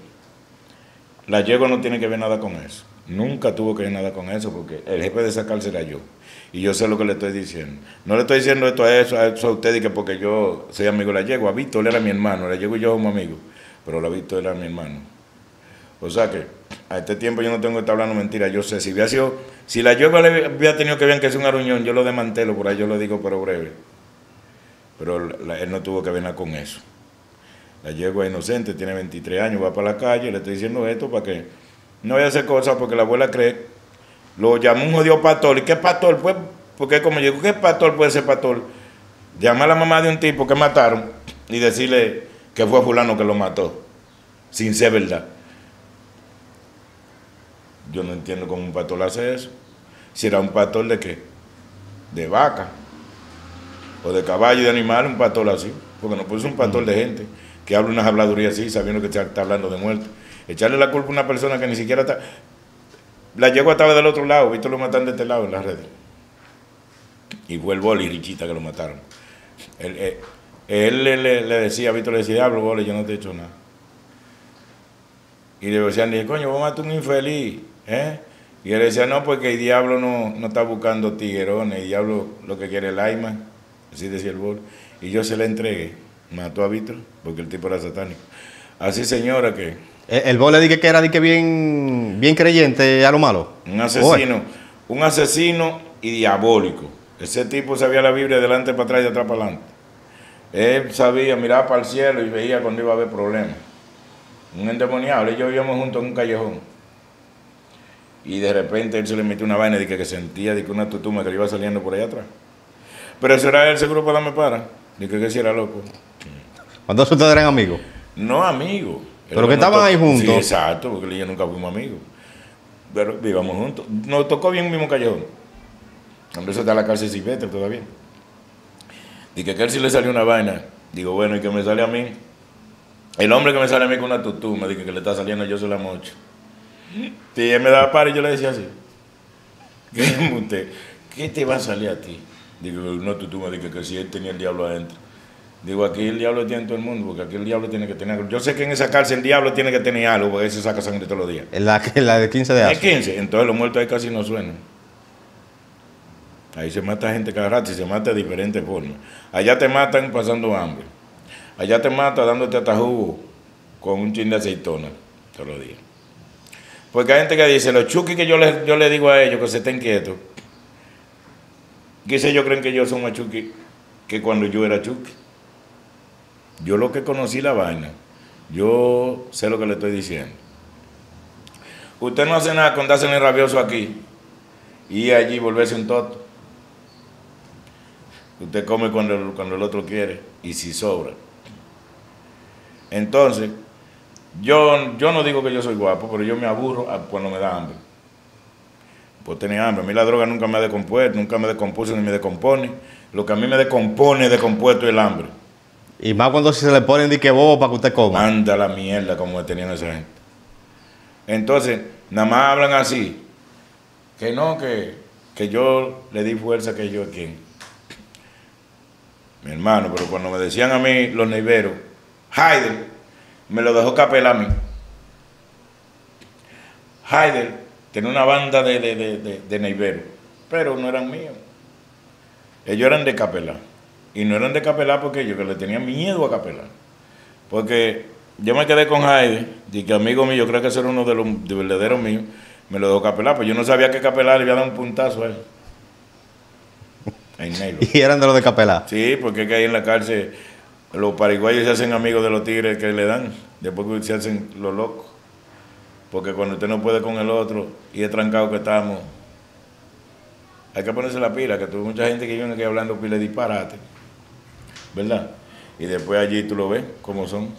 la yegua no tiene que ver nada con eso. Nunca tuvo que ver nada con eso, porque el jefe de esa cárcel era yo. Y yo sé lo que le estoy diciendo. No le estoy diciendo esto a usted y que porque yo soy amigo de la yegua. Víctor era mi hermano, la yegua y yo somos amigos. Pero la Víctor era mi hermano. O sea que a este tiempo yo no tengo que estar hablando mentira. Yo sé, si la yegua le había tenido que ver que es un aruñón, yo lo desmantelo, por ahí yo lo digo, pero breve. Pero él no tuvo que ver nada con eso. La yegua es inocente, tiene 23 años, va para la calle, le estoy diciendo esto para que no vaya a hacer cosas porque la abuela cree. Lo llamó un jodido pastor. ¿Y qué pastor? Pues, porque como yo digo, ¿qué pastor puede ser pastor? Llama a la mamá de un tipo que mataron y decirle que fue fulano que lo mató, sin ser verdad. Yo no entiendo cómo un pastor hace eso. Si era un pastor de qué, de vaca o de caballo y de animal, un pastor así, porque no puede ser un pastor de gente que habla unas habladurías así, sabiendo que está hablando de muerte. Echarle la culpa a una persona que ni siquiera está... La yegua estaba del otro lado, Víctor lo mataron de este lado en las redes. Y fue el Boli y Richita que lo mataron. Él le decía, Víctor le decía, diablo, Boli, yo no te he hecho nada. Y le decían, coño, vos matas un infeliz, ¿eh? Y él decía, no, porque el diablo no está buscando tiguerones, el diablo lo que quiere es el alma, así decía el Boli. Y yo se la entregué, mató a Víctor, porque el tipo era satánico. Así, señora, que... El Boli dije que era bien creyente a lo malo. Un asesino y diabólico. Ese tipo sabía la Biblia de delante para atrás y de atrás para adelante. Él sabía, miraba para el cielo y veía cuando iba a haber problemas. Un endemoniado, ellos vivíamos juntos en un callejón. Y de repente él se le metió una vaina de que sentía de que una tutuma que le iba saliendo por allá atrás. Pero eso era él seguro para darme para. De que si era loco. ¿Cuántos ustedes eran amigos? No amigos. Pero que estaban ahí juntos. Sí, exacto, porque él y yo nunca fuimos amigos. Pero vivíamos juntos. Nos tocó bien el mismo callejón. Hombre, eso está en la cárcel Silvestre todavía. Y que él sí le salió una vaina. Digo, bueno, y que me sale a mí. El hombre que me sale a mí con una tutú, me dice que le está saliendo, yo se la mocho. Y él me daba par y yo le decía así. ¿Qué te va a salir a ti? Digo, una tutú me dice que si él tenía el diablo adentro. Digo, aquí el diablo tiene en todo el mundo, porque aquí el diablo tiene que tener algo. Yo sé que en esa cárcel el diablo tiene que tener algo, porque él se saca sangre todos los días. La de 15 de años. Es 15, entonces los muertos ahí casi no suenan. Ahí se mata gente cada rato y se mata de diferentes formas. Allá te matan pasando hambre. Allá te matan dándote hasta jugo con un chin de aceitona todos los días. Porque hay gente que dice, los chuquis que yo le digo a ellos que se estén quietos, quizás ellos creen que yo soy más chuqui que cuando yo era chuqui. Yo lo que conocí la vaina, yo sé lo que le estoy diciendo. Usted no hace nada con darse en el rabioso aquí y allí volverse un toto. Usted come cuando el otro quiere y si sobra. Entonces, yo no digo que yo soy guapo, pero yo me aburro cuando me da hambre. Pues tener hambre. A mí la droga nunca me ha descompuesto, nunca me descompuso ni me descompone. Lo que a mí me descompone, descompuesto es el hambre. Y más cuando se le ponen de que bobo para que usted coma. Manda la mierda como tenían esa gente. Entonces, nada más hablan así. Que no, que yo le di fuerza que yo a quién. Mi hermano, pero cuando me decían a mí los neiveros, Haider, me lo dejó capelar a mí. Haider tenía una banda de neiveros, pero no eran míos. Ellos eran de capelar. Y no eran de capelar porque yo que le tenía miedo a capelar. Porque yo me quedé con Haider, y que amigo mío, yo creo que ese era uno de los verdaderos míos, me lo dejó capelar, pues yo no sabía que capelar le iba a dar un puntazo a él. Y eran de los de capelar. Sí, porque es que ahí en la cárcel los paraguayos se hacen amigos de los tigres que le dan, después que se hacen los locos. Porque cuando usted no puede con el otro y es trancado que estamos, hay que ponerse la pila, que tuve mucha gente que viene aquí hablando pila de disparate, ¿verdad? Y después allí tú lo ves cómo son.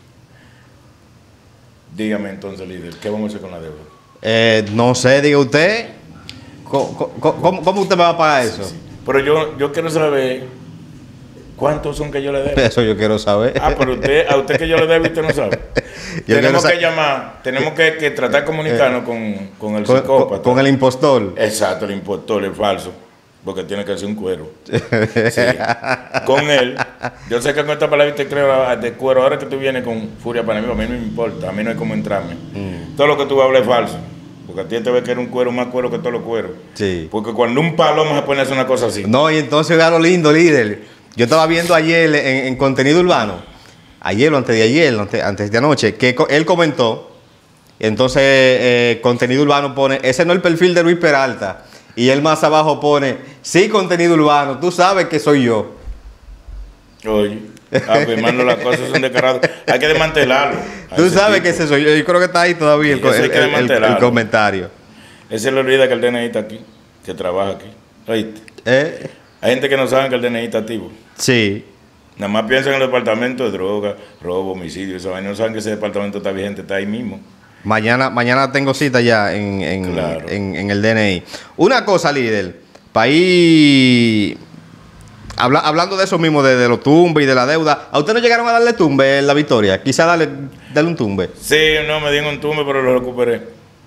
Dígame entonces, líder, ¿qué vamos a hacer con la deuda? No sé, diga usted. ¿Cómo usted me va a pagar eso? Sí. Pero yo quiero saber cuántos son que yo le debo. Eso yo quiero saber. Pero a usted que yo le debo, usted no sabe. Tenemos que llamar, tenemos que tratar de comunicarnos con el psicópata. Con el impostor. Exacto, el impostor, el falso. Porque tiene que ser un cuero. Sí. Con él. Yo sé que con esta palabra te creo de cuero. Ahora que tú vienes con furia para mí, a mí no me importa. A mí no hay cómo entrarme. Todo lo que tú hablas es falso. Porque a ti te ve que era un cuero más cuero que todos los cueros. Sí. Porque cuando un palomo se pone a hacer una cosa así. No, y entonces vea lo lindo, líder. Yo estaba viendo ayer en contenido urbano, ayer o antes de ayer, antes de anoche, que él comentó, y entonces contenido urbano pone, ese no es el perfil de Luis Peralta. Y él más abajo pone, sí, contenido urbano, tú sabes que soy yo. Oye, hermano, las cosas son descaradas. Hay que desmantelarlo. Tú sabes que ese soy yo. Yo creo que está ahí todavía el comentario. Ese le olvida que el DNI está aquí, que trabaja aquí. ¿Oíste? Hay gente que no sabe que el DNI está activo. Sí. Nada más piensan en el departamento de droga, robo, homicidio, eso. No saben que ese departamento está vigente, está ahí mismo. Mañana tengo cita ya en el DNI. Una cosa, líder, para ir Hablando de eso mismo, de los tumbes y de la deuda, ¿a usted no llegaron a darle tumbe en la victoria? Quizá darle un tumbe. Sí, no, me dieron un tumbe, pero lo recuperé.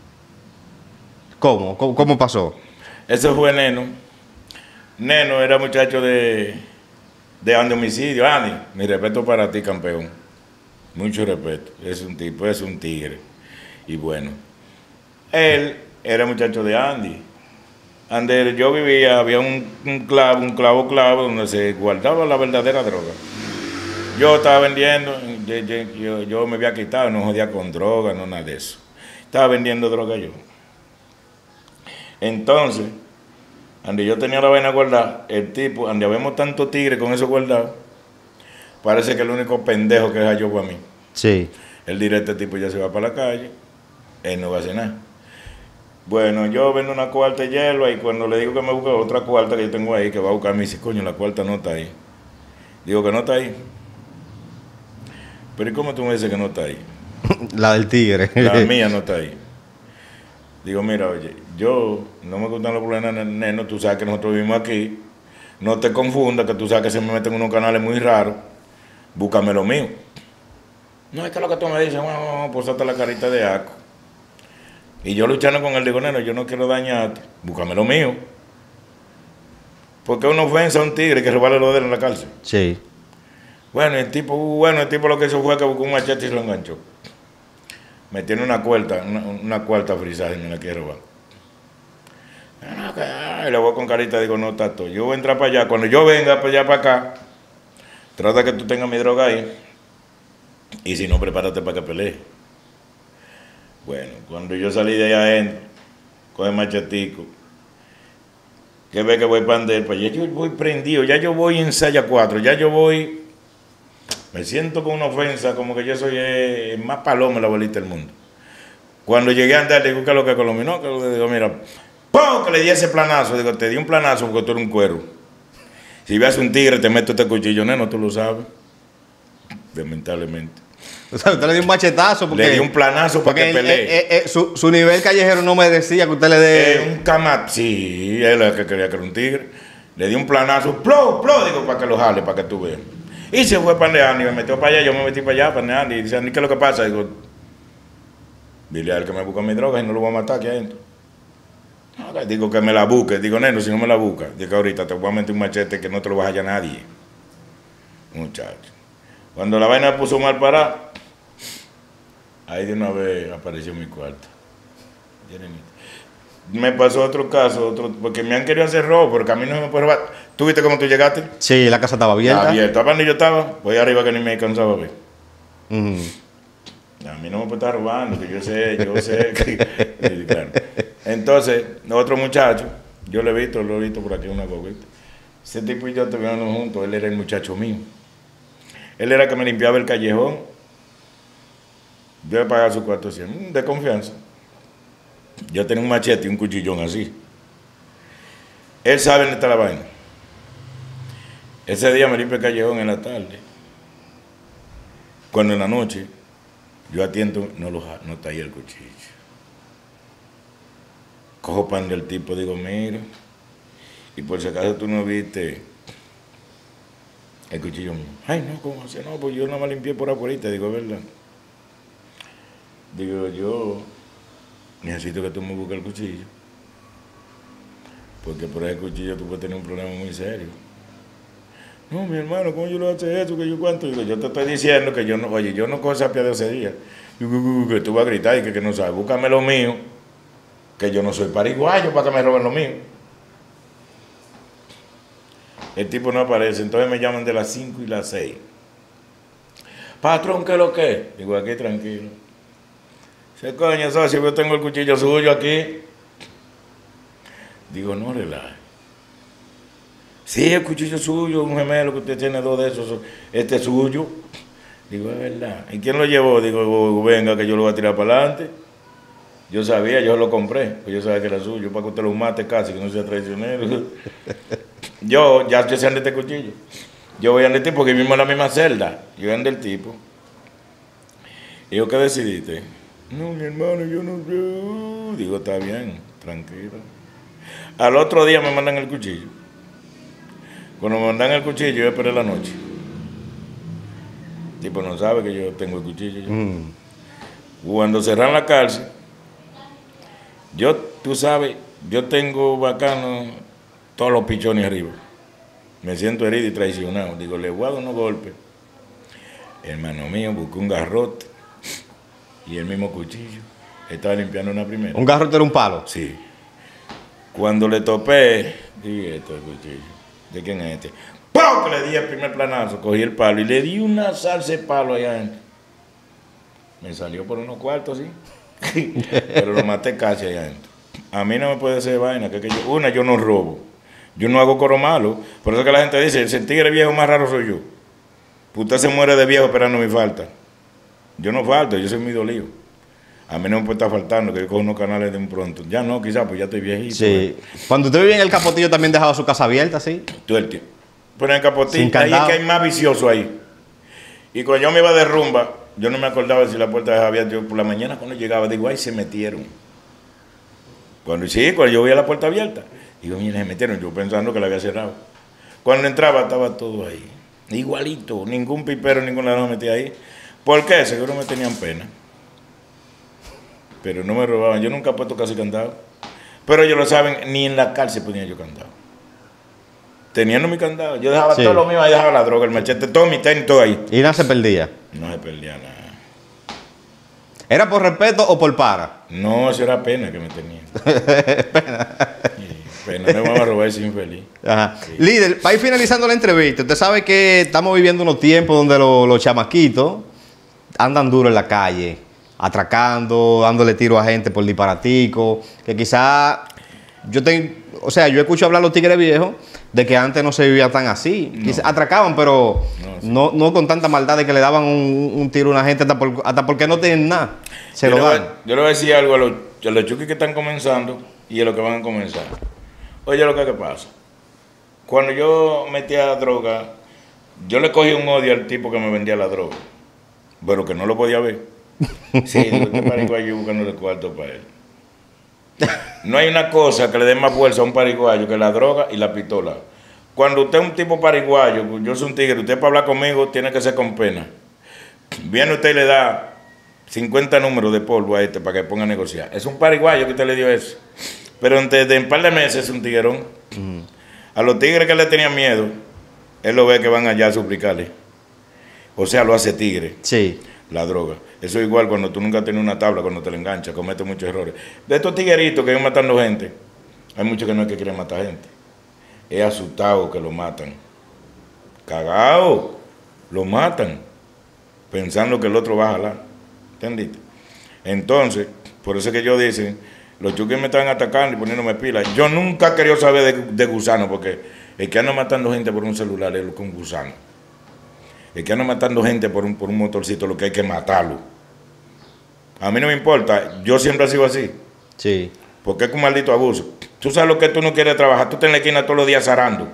¿Cómo pasó? Eso fue Neno. Neno era muchacho de Andy Homicidio. Andy, mi respeto para ti, campeón. Mucho respeto. Es un tipo, es un tigre. Y bueno, él era muchacho de Andy. Donde yo vivía había un clavo donde se guardaba la verdadera droga. Yo estaba vendiendo, yo me había quitado, no jodía con droga, no nada de eso. Estaba vendiendo droga yo. Entonces, donde yo tenía la vaina guardada, el tipo, donde habemos tantos tigres con eso guardado, parece que el único pendejo que es yo para mí. Sí. Él directo, este tipo ya se va para la calle, él no va a hacer nada. Bueno, yo vendo una cuarta de hielo y cuando le digo que me busque otra cuarta que yo tengo ahí, que va a buscar, me dice, coño, la cuarta no está ahí. Digo que no está ahí. Pero ¿y cómo tú me dices que no está ahí? La del tigre. La mía no está ahí. Digo, mira, oye, yo no me gustan los problemas, neno, tú sabes que nosotros vivimos aquí. No te confundas, que tú sabes que se me meten unos canales muy raros. Búscame lo mío. No, es que lo que tú me dices, bueno, posate la carita de asco. Y yo luchando con él, digo, neno, yo no quiero dañarte, búscame lo mío. Porque es una ofensa a un tigre que robarle los dedos en la cárcel. Sí. Bueno, el tipo lo que hizo fue que buscó un machete y se lo enganchó. Me tiene una cuarta frisaje y me la quiere robar. Y le voy con carita, digo, no, tato, yo voy a entrar para allá. Cuando yo venga para allá, para acá, trata que tú tengas mi droga ahí. Y si no, prepárate para que pelee. Bueno, cuando yo salí de allá adentro, con el machetico, que ve que voy para andar, pues ya yo voy prendido, ya yo voy en saya 4, ya yo voy, me siento con una ofensa, como que yo soy el más paloma de la bolita del mundo. Cuando llegué a andar, digo, ¿qué es lo que colominó? Que le digo, mira, ¡pum! Que le di ese planazo, digo, te di un planazo porque tú eres un cuero. Si ves un tigre, te meto este cuchillo, neno, tú lo sabes, lamentablemente. O sea, usted le dio un machetazo porque... Le di un planazo para que pelee. Su nivel callejero no me decía que usted le dé... Un camat, sí, él es el que quería que era un tigre. Le di un planazo, ¡plo! Digo, para que lo jale, para que tú veas. Y se fue para Andy, me metió para allá, yo me metí para allá, para Andy. Y dice, Andy, ¿qué es lo que pasa? Digo, dile a él que me busque mi droga y no lo voy a matar aquí adentro. Digo, que me la busque. Digo, neno, si no me la busca, digo, ahorita te voy a meter un machete que no te lo vas a hallar nadie. Muchacho. Cuando la vaina puso mal parada, ahí de una vez apareció mi cuarto. Me pasó otro caso, porque me han querido hacer robo, porque a mí no me puede robar. ¿Tú viste cómo tú llegaste? Sí, la casa estaba abierta. Abierta. ¿Para donde yo estaba? Voy arriba que ni me cansaba a ver. A mí no me puede estar robando, que yo sé que, claro. Entonces, otro muchacho, yo lo he visto por aquí una guaguita. Ese tipo y yo estuvimos juntos, él era el muchacho mío. Él era el que me limpiaba el callejón. Yo le pagaba sus 400, de confianza. Yo tenía un machete y un cuchillón así. Él sabe dónde está la vaina. Ese día me limpia el callejón en la tarde. Cuando en la noche yo atiendo, no está ahí el cuchillo. Cojo pan del tipo, digo, mira, y por si acaso tú no viste el cuchillo mío. Ay, no, ¿cómo así? No, pues yo no me limpié por afuera, digo, ¿verdad? Digo, yo necesito que tú me busques el cuchillo. Porque por ese cuchillo tú puedes tener un problema muy serio. No, mi hermano, ¿cómo yo le voy a hacer eso? Que yo cuánto. Digo, yo te estoy diciendo que yo no, oye, yo no cojo esa piadosería. Que tú vas a gritar y que no sabes. Búscame lo mío, que yo no soy pariguayo para que me roben lo mío. El tipo no aparece, entonces me llaman de las 5 y las 6. Patrón, ¿qué es lo que es? Digo, aquí tranquilo. Dice, coño, socio, yo tengo el cuchillo suyo aquí. Digo, no relaje. Sí, el cuchillo suyo, un gemelo que usted tiene 2 de esos, este es suyo. Digo, es verdad. ¿Y quién lo llevó? Digo, venga, que yo lo voy a tirar para adelante. Yo sabía, yo lo compré, pues yo sabía que era suyo, para que usted lo mate casi, que no sea traicionero. Yo sé andar este cuchillo. Yo voy a andar el tipo, porque vivimos en la misma celda. Yo voy a andar el tipo. Y yo, ¿qué decidiste? No, mi hermano, yo no sé. Digo, está bien, tranquilo. Al otro día me mandan el cuchillo. Cuando me mandan el cuchillo, yo esperé la noche. Tipo, no sabe que yo tengo el cuchillo. Cuando cerran la cárcel, tú sabes, yo tengo bacano todos los pichones arriba. Me siento herido y traicionado. Digo, le voy a dar unos golpes. Hermano mío, busqué un garrote y el mismo cuchillo. Estaba limpiando una primera. ¿Un garrote era un palo? Sí. Cuando le topé, dije, esto es el cuchillo. ¿De quién es este? ¡Pum! Que le di el primer planazo, cogí el palo y le di una salsa de palo allá adentro. Me salió por unos cuartos, sí. Pero lo maté casi allá adentro. A mí no me puede hacer vaina, que yo no robo. Yo no hago coro malo. Por eso que la gente dice, el tigre viejo más raro soy yo. Usted se muere de viejo esperando mi falta. Yo no falto, yo soy muy dolido. A mí no me puede estar faltando que yo cojo unos canales de un pronto. Ya no, quizás, pues ya estoy viejito. Sí. Cuando usted vivía en el Capotillo también dejaba su casa abierta, ¿sí? Todo el tiempo. Pero en el Capotillo, ahí es que hay más vicioso ahí. Y cuando yo me iba de rumba, yo no me acordaba si la puerta dejaba abierta. Yo por la mañana cuando llegaba, digo, ay, se metieron. Cuando yo veía la puerta abierta, digo, mira, se metieron. Yo pensando que la había cerrado. Cuando entraba, estaba todo ahí. Igualito, ningún pipero, ningún ladrón me metía ahí. ¿Por qué? Seguro me tenían pena. Pero no me robaban. Yo nunca he puesto casi candado. Pero ellos lo saben, ni en la cárcel ponía yo candado. Teniendo mi candado. Yo dejaba todo lo mío ahí, dejaba la droga, el machete, todo mi tenis, todo ahí. ¿Y nada se perdía? No se perdía nada. ¿Era por respeto o por para? No, eso era pena que me tenían. Pena. Pena, no me van a robar ese infeliz. Ajá. Sí. Líder, para ir finalizando la entrevista, usted sabe que estamos viviendo unos tiempos donde los chamaquitos andan duro en la calle, atracando, dándole tiro a gente por disparatico, que quizá yo escucho hablar a los tigres viejos de que antes no se vivía tan así. No. Atracaban, pero no con tanta maldad de que le daban un tiro a una gente hasta porque no tienen nada. Yo le voy a decir algo a los chuquis que están comenzando y a los que van a comenzar. Oye, lo que pasa. Cuando yo metía droga, yo le cogí un odio al tipo que me vendía la droga, pero que no lo podía ver. Sí, digo, este pariguayo buscándole cuarto para él. No hay una cosa que le dé más fuerza a un pariguayo que la droga y la pistola. Cuando usted es un tipo pariguayo, yo soy un tigre, usted para hablar conmigo tiene que ser con pena. Viene usted y le da 50 números de polvo a este para que ponga a negociar. Es un pariguayo que usted le dio eso. Pero desde un par de meses es un tiguerón. A los tigres que le tenían miedo, él lo ve que van allá a suplicarle. O sea, lo hace tigre. Sí. La droga. Eso es igual cuando tú nunca tienes una tabla, cuando te la enganchas, cometes muchos errores. De estos tigueritos que van matando gente, hay muchos que no es que quieren matar gente. Es asustado que lo matan. Cagado, lo matan. Pensando que el otro va a jalar. ¿Entendiste? Entonces, por eso es que yo dicen, los chuquis me están atacando y poniéndome pilas. Yo nunca he querido saber de gusano, porque el que anda matando gente por un celular es un gusano. El que anda matando gente por un motorcito, lo que hay que matarlo. A mí no me importa, yo siempre he sido así. Sí. Porque es un maldito abuso. Tú sabes lo que tú no quieres trabajar, tú estás en la esquina todos los días zarando.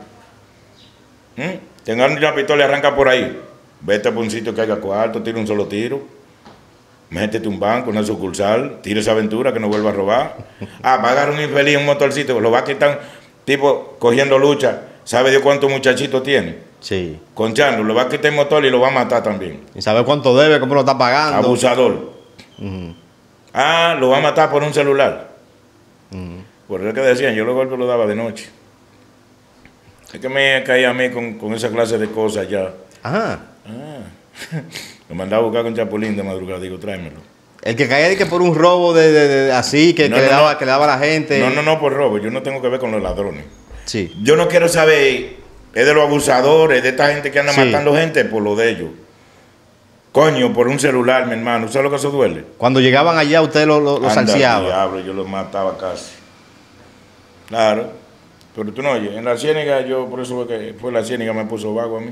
Te agarran una pistola y arranca por ahí. Vete por un sitio que haya cuarto, tira un solo tiro. Métete un banco, una sucursal, tira esa aventura que no vuelva a robar. Va a agarrar un infeliz un motorcito, lo va a quitar, tipo cogiendo lucha. ¿Sabe Dios cuántos muchachitos tiene? Sí. Conchando, lo va a quitar el motor y lo va a matar también. ¿Y sabe cuánto debe, cómo lo está pagando? Abusador. Lo va a matar por un celular. Por eso que decían, yo los golpes los daba de noche. Es que me caía a mí con esa clase de cosas ya. Ajá. Me mandaba a buscar con chapulín de madrugada, digo, tráemelo. El que caía que por un robo de así, que le daba a la gente. No, por robo, yo no tengo que ver con los ladrones. Sí. Yo no quiero saber, es de los abusadores, de esta gente que anda matando gente por lo de ellos. Coño, por un celular, mi hermano, ¿sabes lo que eso duele? Cuando llegaban allá, usted lo salseaba. Diablo, yo los mataba casi. Claro. Pero tú no oyes, en la Ciénaga, yo por eso fue la Ciénaga me puso vago a mí.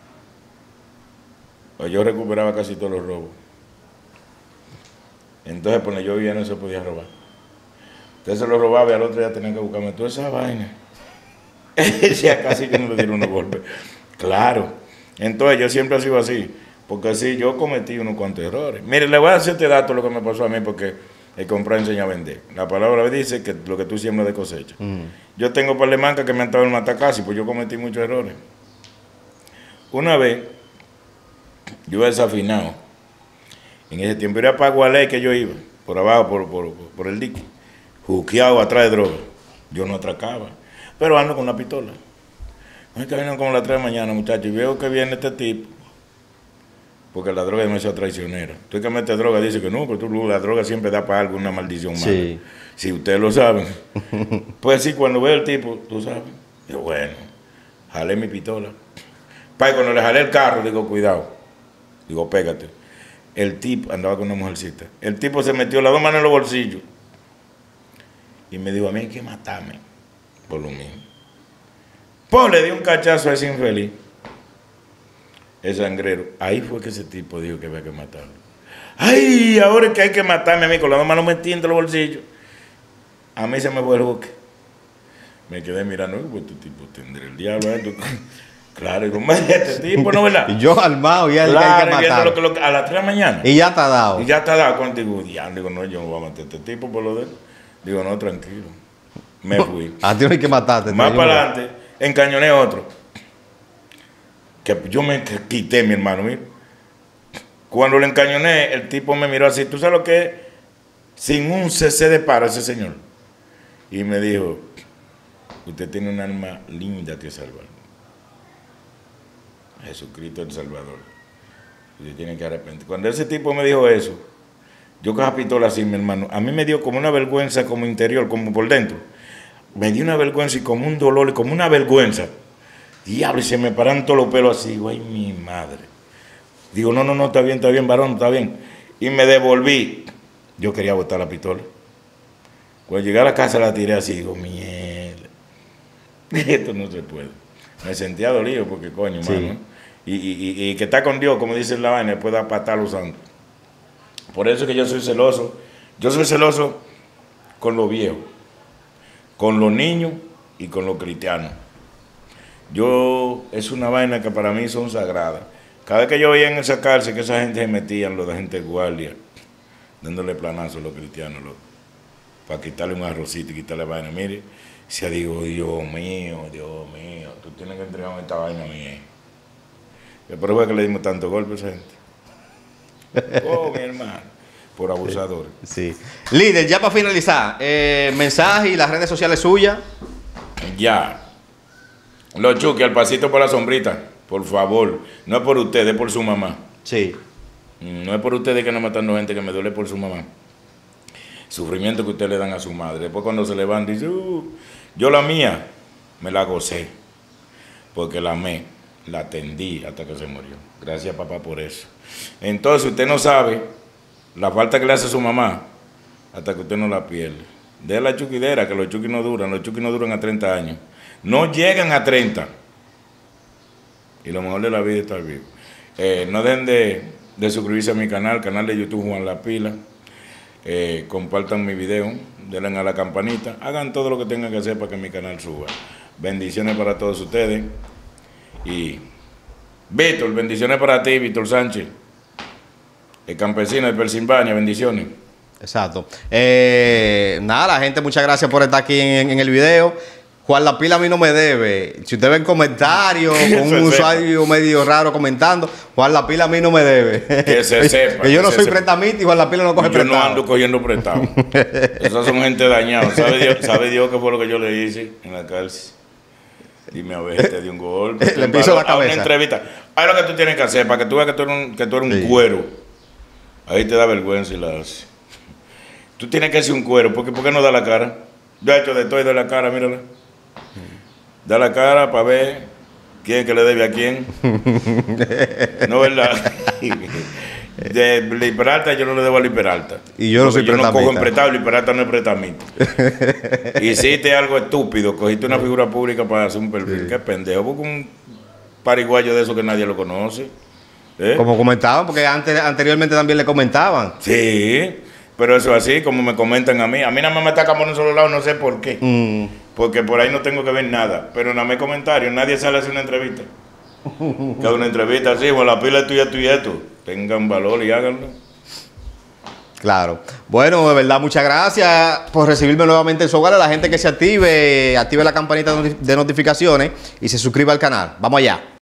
Pues yo recuperaba casi todos los robos. Entonces, cuando yo vivía no se podía robar. Entonces se lo robaba y al otro día tenía que buscarme toda esa vaina. Decía casi que no le dieron unos golpes. Claro. Entonces yo siempre he sido así. Porque así yo cometí unos cuantos errores. Mire, le voy a hacer este dato lo que me pasó a mí, porque El comprar enseña a vender. La palabra dice que lo que tú siembras de cosecha. Yo tengo un par de mancas que me han estado en matacasi, pues yo cometí muchos errores. Una vez, yo iba desafinado. En ese tiempo era para Gualey que yo iba, por abajo, por el dique, juqueado atrás de droga. Yo no atracaba, pero ando con una pistola. Me camino como a las 3 de la mañana, muchachos, y veo que viene este tipo, porque la droga es demasiado traicionera. Tú que metes droga, dice que no, pero la droga siempre da para algo, una maldición mala. Sí. Si ustedes lo saben. Pues sí, cuando veo el tipo, tú sabes, yo bueno, jalé mi pistola. Para cuando le jalé el carro, digo, cuidado. Digo, pégate. El tipo andaba con una mujercita. El tipo se metió las 2 manos en los bolsillos. Y me dijo, a mí hay que matarme. Por lo mismo. Pues le di un cachazo a ese infeliz. El sangrero. Ahí fue que ese tipo dijo que había que matarlo. Ay, ahora es que hay que matarme a mí con las 2 manos metidas entre los bolsillos. A mí se me fue el buque. Me quedé mirando, pues este tipo tendrá el diablo. Claro, digo, este tipo, ¿no, verdad? Y yo armado, ya claro, hay que matar. A las 3 de la mañana. Y ya está dado. Y ya está dado. Cuando digo, digo, no, yo no voy a matar a este tipo por lo de él. Digo, no, tranquilo. Me fui. A ti no hay que matarte. Más para adelante, encañoné otro. Que yo me quité, mi hermano. Mira. Cuando le encañoné, el tipo me miró así. ¿Tú sabes lo que es? Sin un cc de paro ese señor. Y me dijo, usted tiene un alma linda que salvar. Jesucristo el Salvador. Usted tiene que arrepentir. Cuando ese tipo me dijo eso, yo con la pistola así, mi hermano, a mí me dio como una vergüenza como interior, como por dentro. Me dio una vergüenza y como un dolor, y como una vergüenza. Diablo, y se me paran todos los pelos así. Digo, ay, mi madre. Digo, no, está bien, varón, está bien. Y me devolví. Yo quería botar la pistola. Cuando llegué a la casa la tiré así. Digo, mierda. Esto no se puede. Me sentía dolido porque, coño, sí. Mano. Y que está con Dios, como dice la vaina, puede apatar a los santos. Por eso es que yo soy celoso. Yo soy celoso con los viejos, con los niños y con los cristianos. Es una vaina que para mí son sagradas. Cada vez que yo veía en esa cárcel que esa gente se metía, los de gente guardia, dándole planazos a los cristianos, para quitarle un arrocito y quitarle vaina. Mire, se digo, Dios mío, tú tienes que entregarme esta vaina a mí. Por eso es que le dimos tanto golpe a esa gente. Oh, mi hermano, por abusadores. Sí. Líder, ya para finalizar, mensaje y las redes sociales suyas. Ya. Los Chucky, al pasito por la sombrita, por favor. No es por ustedes, es por su mamá. Sí. No es por ustedes que no matando gente, que me duele por su mamá. Sufrimiento que ustedes le dan a su madre. Después cuando se levanta dice, yo la mía me la gocé, porque la amé, la atendí hasta que se murió. Gracias, papá, por eso. Entonces usted no sabe la falta que le hace a su mamá hasta que usted no la pierde. De la chuquidera, que los chuquis no duran a 30 años. No llegan a 30. Y lo mejor de la vida es estar vivo. No dejen de suscribirse a mi canal de YouTube Juan La Pila. Compartan mi video, denle a la campanita, hagan todo lo que tengan que hacer para que mi canal suba. Bendiciones para todos ustedes. Y Víctor, bendiciones para ti, Víctor Sánchez, el campesino de Pensilvania, bendiciones. Exacto. Nada, la gente, muchas gracias por estar aquí en el video. Juan La Pila a mí no me debe. Si usted ve en comentarios con un usuario medio raro comentando, Juan La Pila a mí no me debe. Que se sepa. Que yo no soy prestamista y Juan La Pila no coge prestado. Yo no ando cogiendo prestado. Esas son gente dañada. ¿Sabe Dios qué fue lo que yo le hice en la cárcel? Dime a ver, te di un golpe. Le piso la cabeza. Una entrevista. Ahí lo que tú tienes que hacer para que tú veas que tú eres un cuero. Ahí te da vergüenza y la haces. Tú tienes que hacer un cuero. ¿Por qué no da la cara? Yo he hecho de todo y doy la cara, mírala. Da la cara para ver quién es que le debe a quién. No, ¿verdad? De Liperalta yo no le debo a Liperalta. Y yo no soy prestamista. Yo no cojo en prestado, Liperalta no es prestamista. Hiciste algo estúpido, cogiste una figura pública para hacer un perfil. Sí. Qué pendejo, busca un pariguayo de eso que nadie lo conoce. Como comentaban, porque anteriormente también le comentaban. Sí, pero eso así, como me comentan a mí. A mí nada más me atacan por un solo lado, no sé por qué. Porque por ahí no tengo que ver nada. Pero nada más comentarios, nadie sale a hacer una entrevista. Que una entrevista así, Juan La Pila esto y esto y esto. Tengan valor y háganlo. Claro. Bueno, de verdad, muchas gracias por recibirme nuevamente en su hogar. A la gente que se active la campanita de notificaciones y se suscriba al canal. Vamos allá.